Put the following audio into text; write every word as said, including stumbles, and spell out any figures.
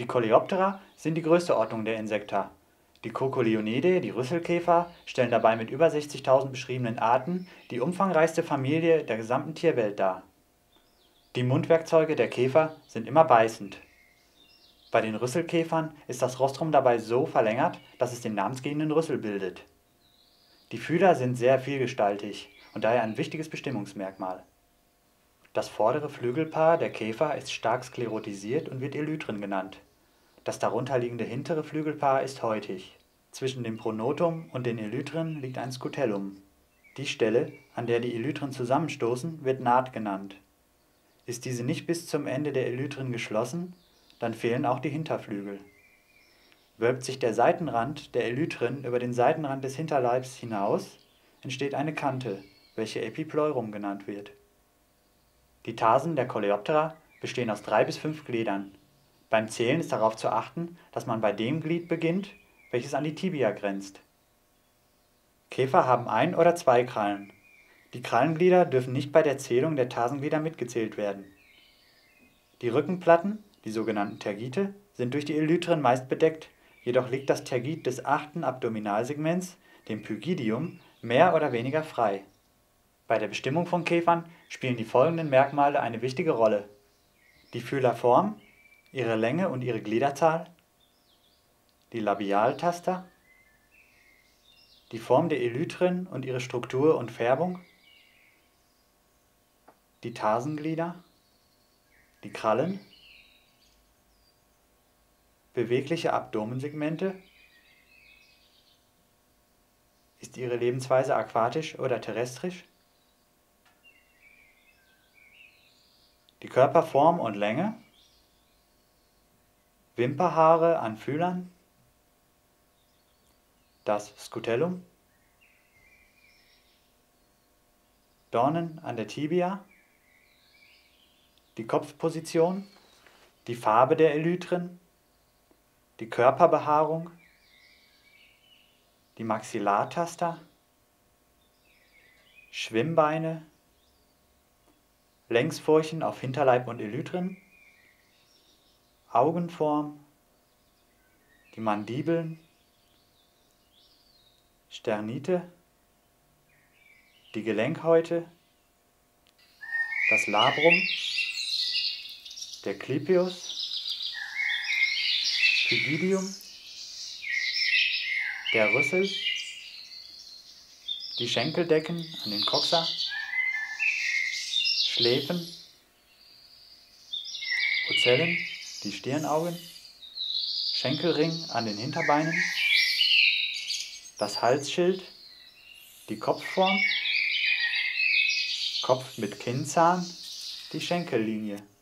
Die Coleoptera sind die größte Ordnung der Insekta. Die Crocolyonidae, die Rüsselkäfer, stellen dabei mit über sechzigtausend beschriebenen Arten die umfangreichste Familie der gesamten Tierwelt dar. Die Mundwerkzeuge der Käfer sind immer beißend. Bei den Rüsselkäfern ist das Rostrum dabei so verlängert, dass es den namensgebenden Rüssel bildet. Die Fühler sind sehr vielgestaltig und daher ein wichtiges Bestimmungsmerkmal. Das vordere Flügelpaar der Käfer ist stark sklerotisiert und wird Elytren genannt. Das darunterliegende hintere Flügelpaar ist häutig. Zwischen dem Pronotum und den Elytren liegt ein Scutellum. Die Stelle, an der die Elytren zusammenstoßen, wird Naht genannt. Ist diese nicht bis zum Ende der Elytren geschlossen, dann fehlen auch die Hinterflügel. Wölbt sich der Seitenrand der Elytren über den Seitenrand des Hinterleibs hinaus, entsteht eine Kante, welche Epipleurum genannt wird. Die Tarsen der Coleoptera bestehen aus drei bis fünf Gliedern. Beim Zählen ist darauf zu achten, dass man bei dem Glied beginnt, welches an die Tibia grenzt. Käfer haben ein oder zwei Krallen. Die Krallenglieder dürfen nicht bei der Zählung der Tarsenglieder mitgezählt werden. Die Rückenplatten, die sogenannten Tergite, sind durch die Elytren meist bedeckt, jedoch liegt das Tergit des achten Abdominalsegments, dem Pygidium, mehr oder weniger frei. Bei der Bestimmung von Käfern spielen die folgenden Merkmale eine wichtige Rolle: die Fühlerform, ihre Länge und ihre Gliederzahl, die Labialtaster, die Form der Elytren und ihre Struktur und Färbung, die Tarsenglieder, die Krallen, bewegliche Abdomensegmente, ist ihre Lebensweise aquatisch oder terrestrisch, die Körperform und Länge, Wimperhaare an Fühlern, das Scutellum, Dornen an der Tibia, die Kopfposition, die Farbe der Elytren, die Körperbehaarung, die Maxillartaster, Schwimmbeine, Längsfurchen auf Hinterleib und Elytren, Augenform, die Mandibeln, Sternite, die Gelenkhäute, das Labrum, der Clypeus, Pygidium, der Rüssel, die Schenkeldecken an den Coxa, Schläfen, Ocellen, die Stirnaugen, Schenkelring an den Hinterbeinen, das Halsschild, die Kopfform, Kopf mit Kinnzahn, die Schenkellinie.